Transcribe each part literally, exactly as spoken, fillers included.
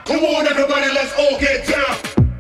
Come on, everybody, let's all get down.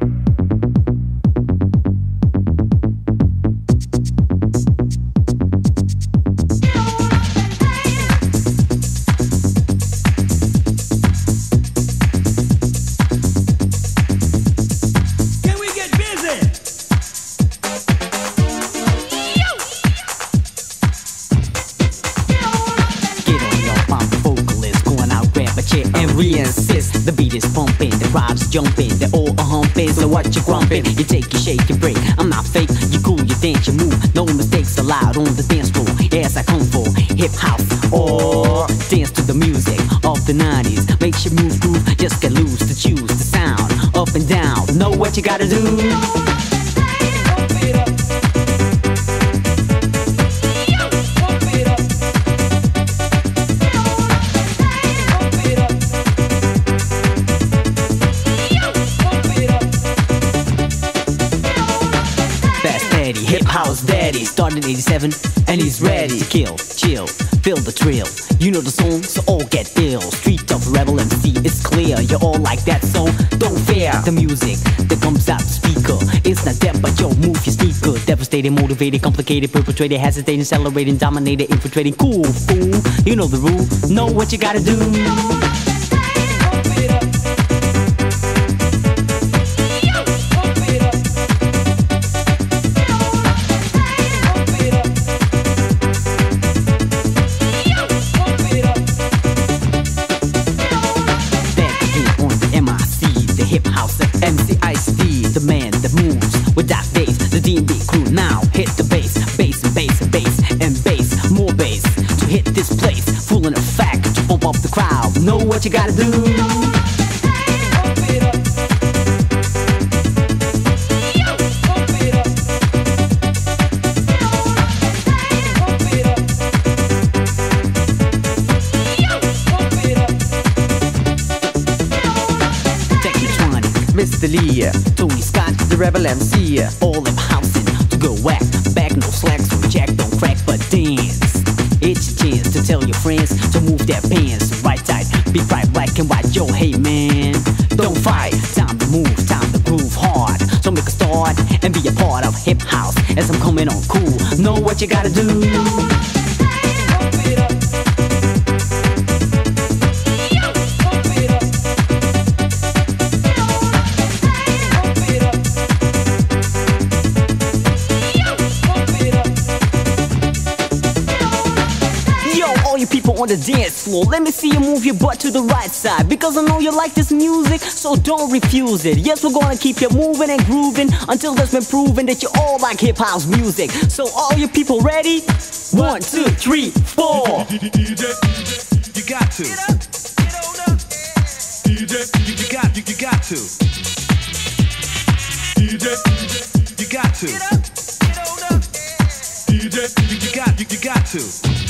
Insist the beat is pumping, the crowd's jumping, they're all a humping. So what you grumping? You take, you shake, you break. I'm not fake, you cool, you dance, you move. No mistakes allowed on the dance floor. Yes, I come for hip house or dance to the music of the nineties. Makes you move, groove, just get loose to choose the sound. Up and down, know what you gotta do. Hip house daddy started in eighty-seven and he's ready to kill, chill, feel the thrill. You know the song, so all get ill. Street of Rebel M C, it's clear. You're all like that song, don't fear. The music that comes out the speaker, it's not dead but yo, move your sneaker. Devastating, motivated, complicated, perpetrated, hesitating, accelerating, dominated, infiltrating. Cool, fool, you know the rule, know what you gotta do. M C I C D, the man that moves with that bass. The D and B crew now hit the bass, bass and bass and bass and bass, more bass to hit this place. Full in effect to pump up the crowd. Know what you gotta do. Mister Lee, Tony Scott, the Rebel M C, all them housing to go whack. Back no slacks, so jack don't crack but dance. It's your chance to tell your friends to move their pants right tight, be right, black and white. Yo, hey man, don't fight. Time to move, time to groove hard. So make a start and be a part of hip house as I'm coming on cool. Know what you gotta do. People on the dance floor, let me see you move your butt to the right side, because I know you like this music, so don't refuse it. Yes, we're gonna keep you moving and grooving until it's been proven that you all like hip house music. So all you people ready? One, two, three, four. D J, you got to. Get up, get on up. D J, you, you got, you, you got to. D J, you got to. Get up, get on up. D J, you, you got, you, you got to.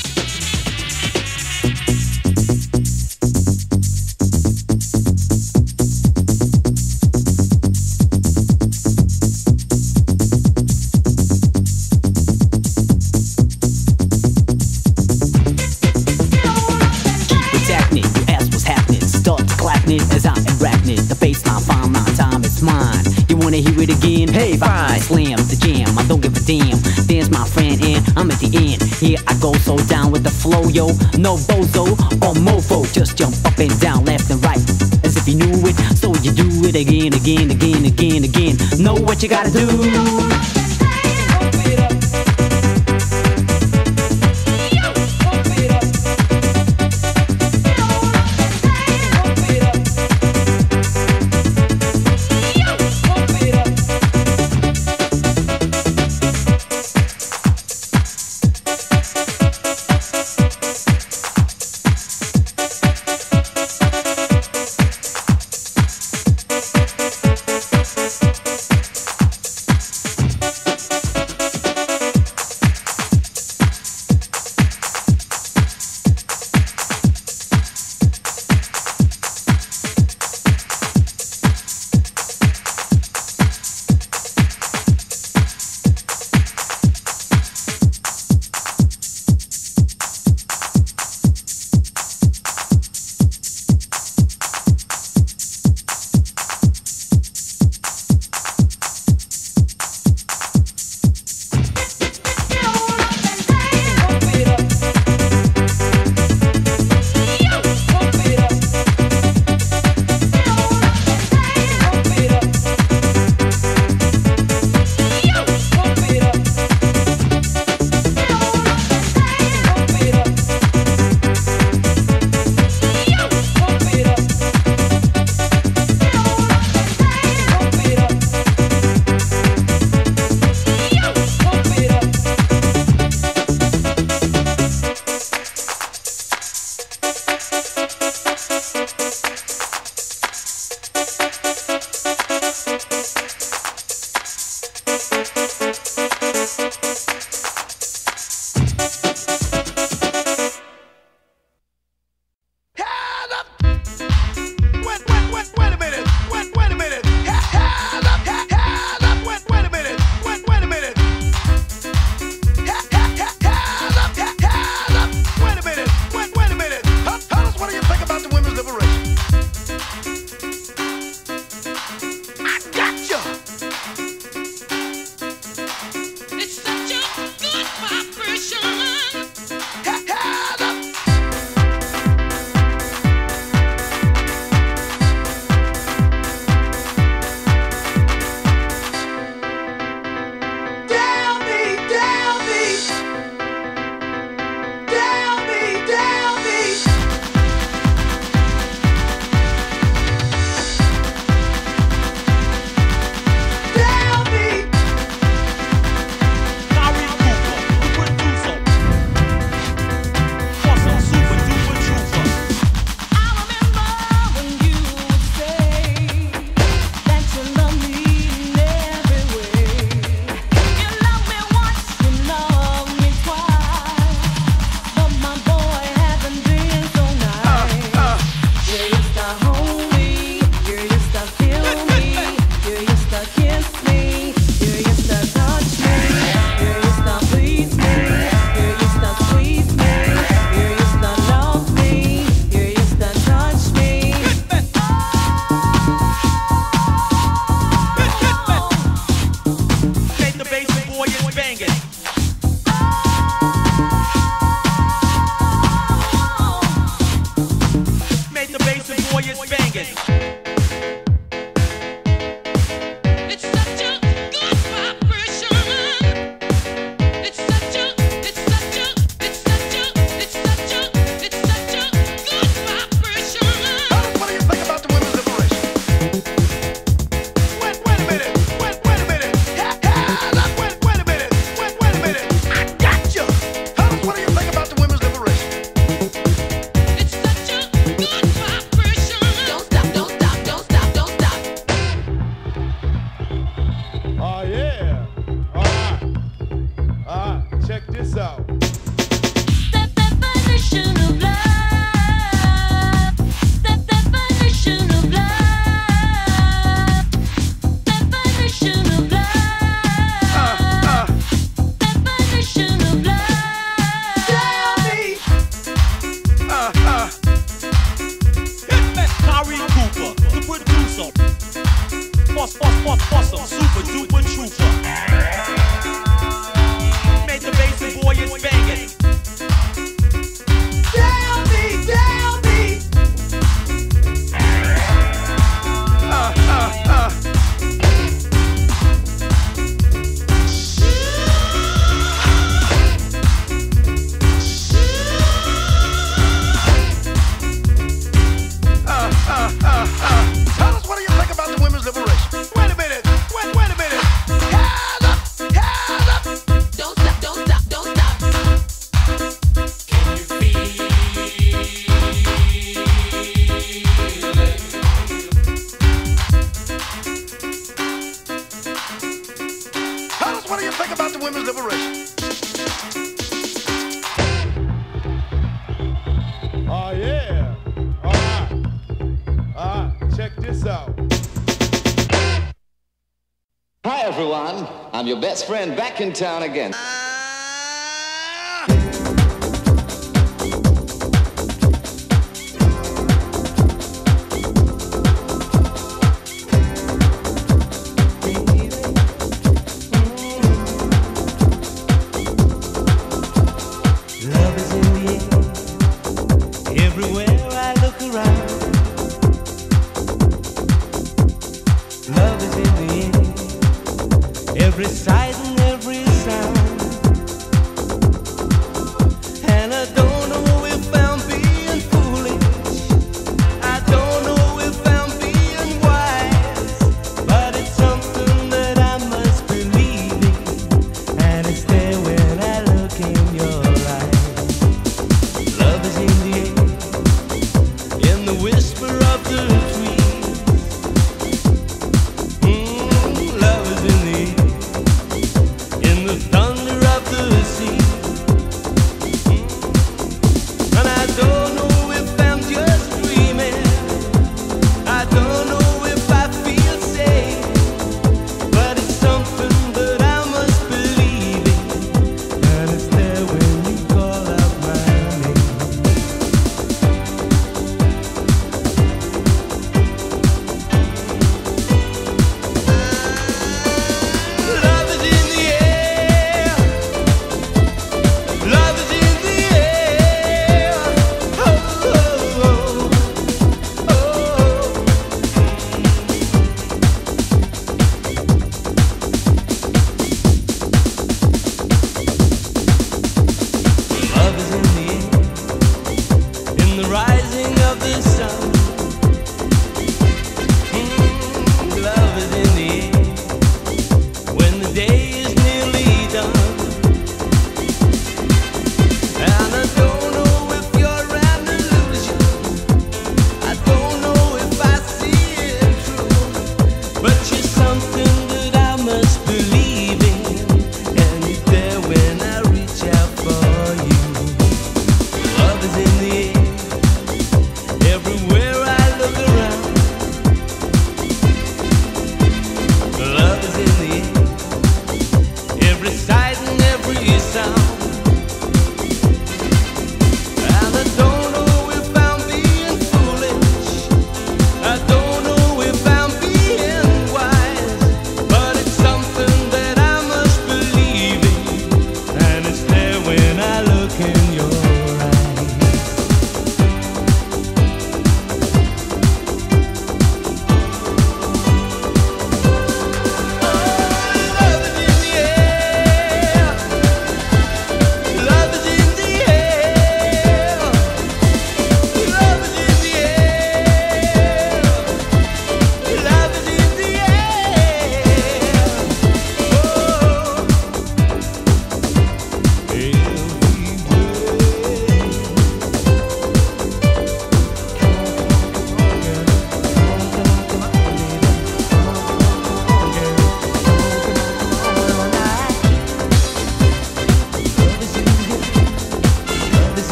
As I'm rapping it, the bassline fine, my time is mine. You wanna hear it again? Hey, fine. Slam the jam, I don't give a damn. Dance my friend and I'm at the end. Here I go, so down with the flow, yo. No bozo or mofo, just jump up and down, left and right, as if you knew it. So you do it again, again, again, again, again. Know what you gotta do. bass boy is banging. I'm your best friend back in town again.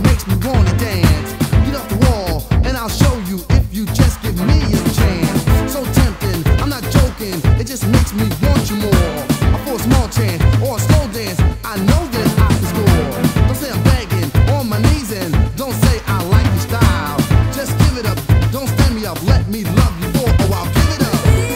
makes me wanna dance. Get off the wall and I'll show you if you just give me a chance. So tempting, I'm not joking, it just makes me want you more. For a small chance or a slow dance, I know that I can score. Don't say I'm begging on my knees and don't say I like your style. Just give it up, don't stand me up, let me love you for a while. Give it up.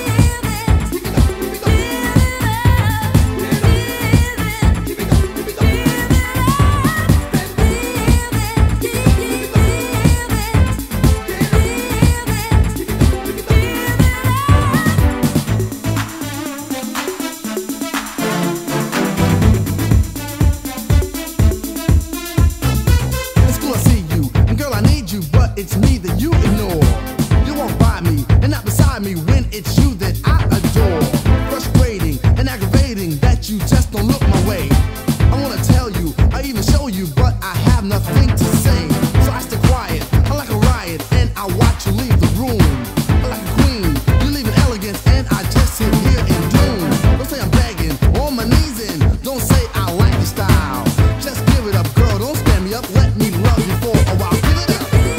It's me that you ignore. You won't buy me and not beside me when it's you that I adore. Frustrating and aggravating that you just don't look my way. I wanna tell you, I even show you, but I have nothing to say. So I stay quiet, I like a riot, and I watch you leave the room. Like a queen, you leave in elegance, and I just sit here in doom. Don't say I'm begging, on my knees in. Don't say I like your style. Just give it up, girl, don't stand me up, let me love you for a while. Give it up.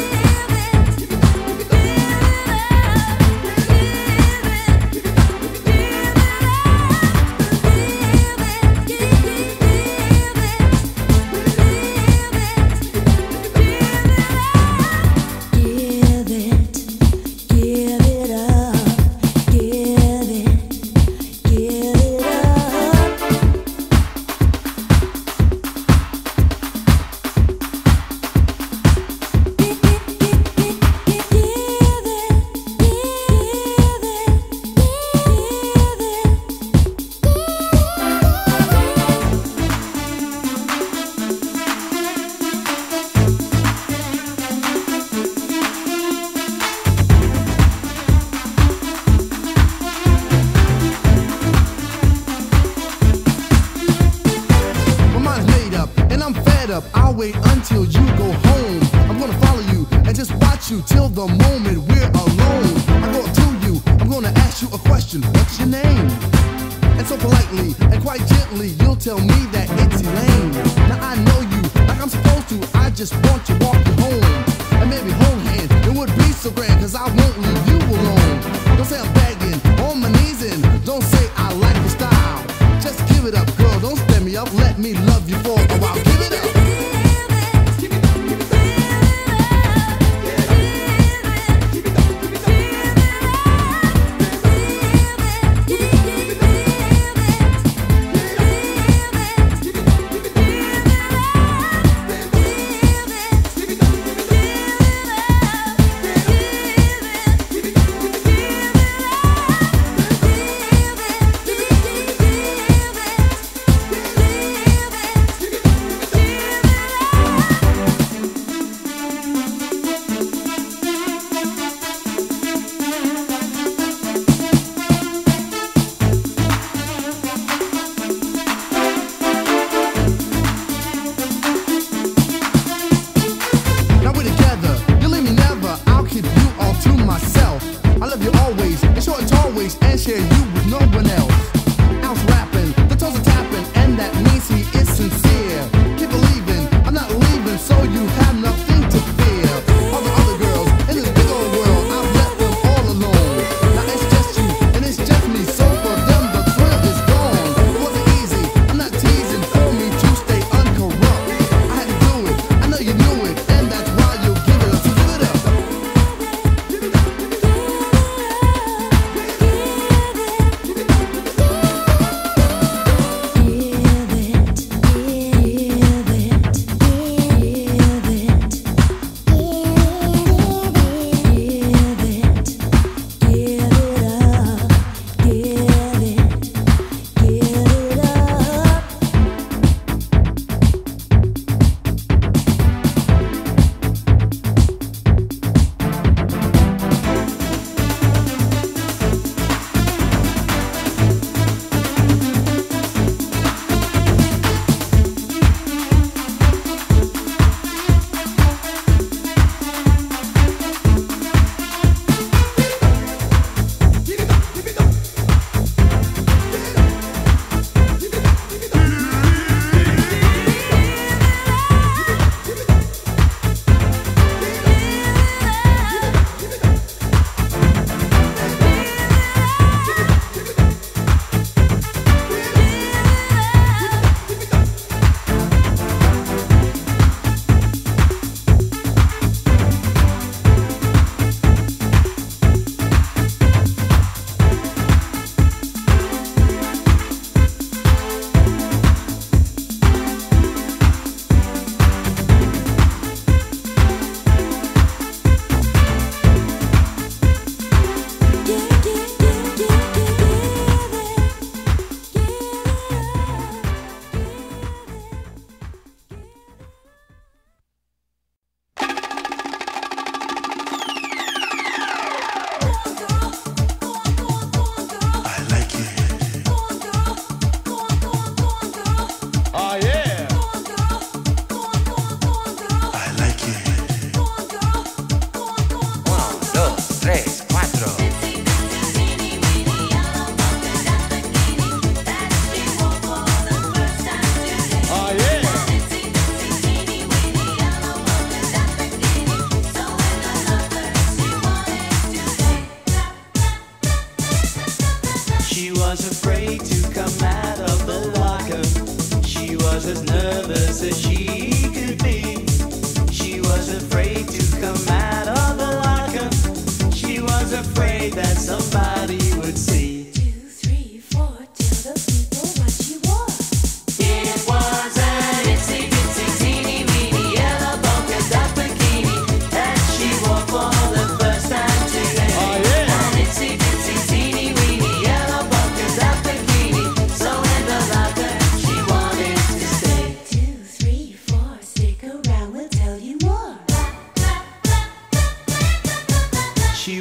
I'll wait until you go home. I'm gonna follow you and just watch you till the moment we're alone. I go up to you, I'm gonna ask you a question. What's your name? And so politely and quite gently, you'll tell me that it's Elaine. Now I know you like I'm supposed to. I just want to walk you home and maybe hold hands. It would be so grand, cause I won't leave you alone. Don't say I'm begging on my knees and don't say I like your style. Just give it up, girl, don't stand me up, let me love you for a while. Give it up.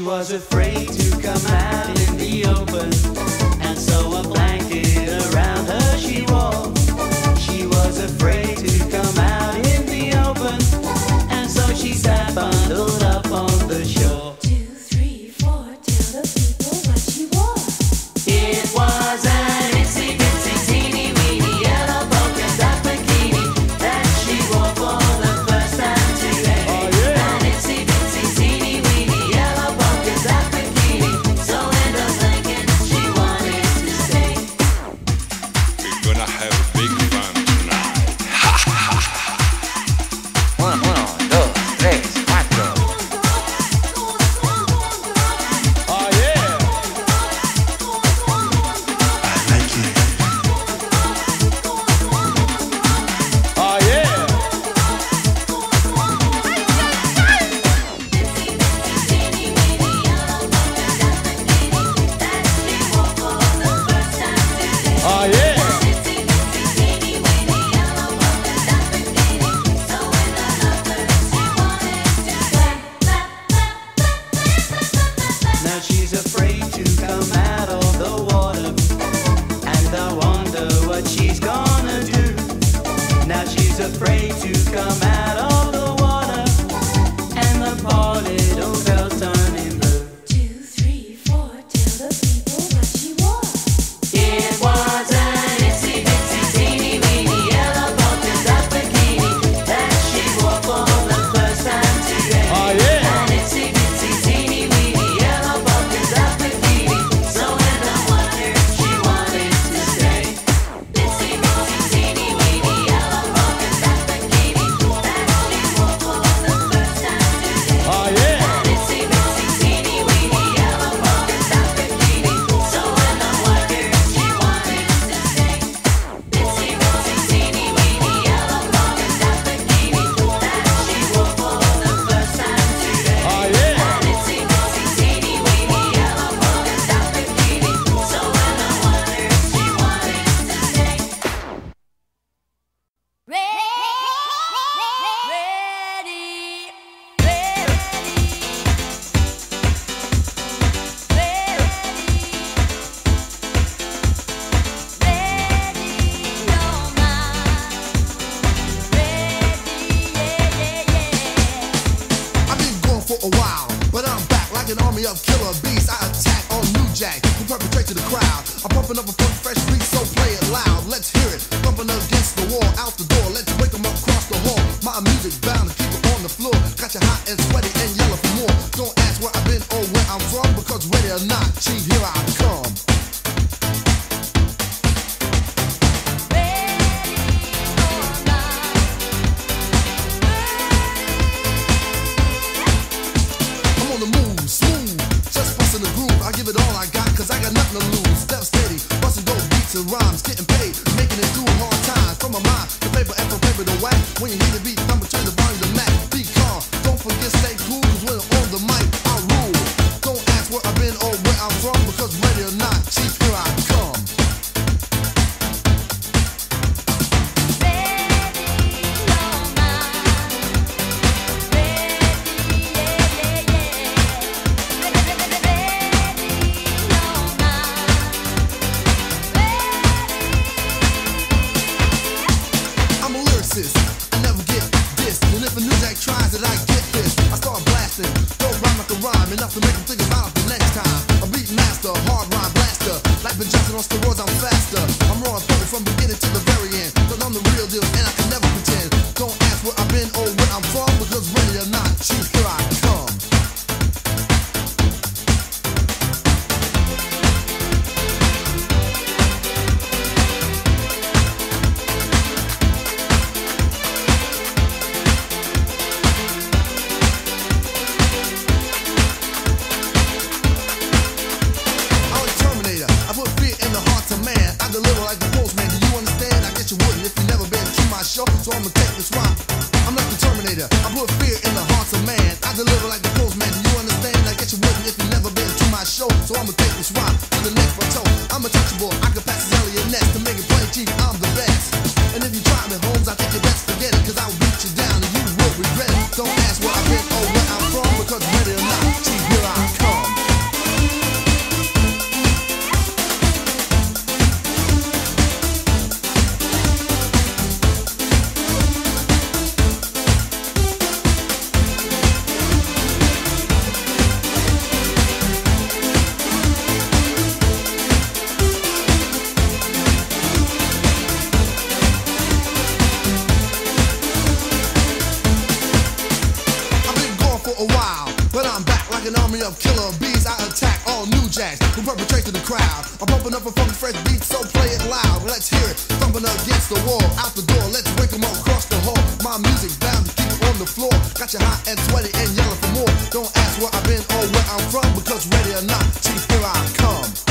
was afraid to come out in the open, and so a blanket around her she wore. She was afraid to come out in the open, and so she sat bundled up on the shore. Two, three, four, tell the people what she wore. It was an itsy bitsy teeny weeny yellow polka dot bikini that she wore for the first time today. Oh, yeah. An itsy bitsy teeny weeny yellow polka dot bikini, so Linda Lincoln she wanted to stay. We're gonna have a big fun tonight. Uno, uno, dos, tres, cuatro. Oh yeah. I like it. Oh yeah. Oh yeah. Now she's afraid to come out of the water, and I wonder what she's gonna do. Now she's afraid to come out of the water, and the poor little girl's turning blue. Two, three, four, tell the people what she wore. It was an itsy bitsy teeny weeny yellow polka dot bikini that she wore for the first time today. Oh yeah. An itsy bitsy teeny weeny yellow polka dot bikini, so Linda wondered she wanted to stay. Itsy bitsy teeny weeny yellow polka dot bikini that she wore for the first time today. Oh yeah. An itsy bitsy teeny weeny yellow polka dot bikini, so Linda wondered she wanted to stay. Itsy bitsy teeny weeny yellow polka dot bikini that she wore for the first time today. Oh yeah. An itsy bitsy teeny weeny yellow polka dot bikini, so Linda wondered she wanted to stay. I've been gone for a while, but I'm back like an army of killer bees. I attack on New Jack, who perpetrate to the crowd. I'm pumping up a funky fresh beat, so play it loud. Let's hear it, thumping against the wall, out the door. Let's wake 'em up across the hall. My music's bound to keep it on the floor. Got you hot and sweaty and yellow for more. Don't ask where I've been or where I'm from, because ready or not, chief, here I come. I'm on the move, smooth, just bustin' the groove. I give it all I got, cause I got nothing to lose. Step steady, bustin' dope beats and rhymes, getting paid, making it through hard times. From my mind to paper and from paper to whack. When you hear the beat, number turn the volume to max. Be calm, don't forget stay cool, cause when I'm on the mic, I rule. Don't ask where I've been or where I'm from, because ready or not, chief, here I come. I'm a lyricist, I never get dissed. And if a new jack tries it, I get this. I start blasting, don't rhyme like a rhyme, enough to make them think about it the next time. A beat master, hard rhyme blaster, like Ben Johnson on steroids, I'm faster. I'm raw and perfect from beginning to the very end, cause I'm the real deal and I can never pretend. Don't ask where I've been or where I'm from, because ready or not, chief, here I come. I'm a Terminator. I put fear in the hearts of man. I deliver like the postman. Do you understand? I guess you wouldn't if you never been to my show. So I'ma take this rhyme. I'm like the Terminator. I put fear in the hearts of man. I deliver like the postman. Do you understand? I guess you wouldn't if you never been to my show. So I'ma take this rhyme to the next plateau. I'm untouchable. I can pass this Elliot Ness to make it plain, chief. I'm the best. And if you try me, Holmes, I think you best forget it, cause I'll beat you down and you will regret it. Don't ask where I've been or where I'm from, because ready or not, chief, here I come. a while, but I'm back like an army of killer bees. I attack all new jacks who perpetrate to the crowd. I'm pumping up a funky fresh beat, so play it loud. Let's hear it thumping against the wall. Out the door, let's wake 'em up across the hall. My music's bound to keep it on the floor. Got you hot and sweaty and yelling for more. Don't ask where I've been or where I'm from, because ready or not, chief, here I come.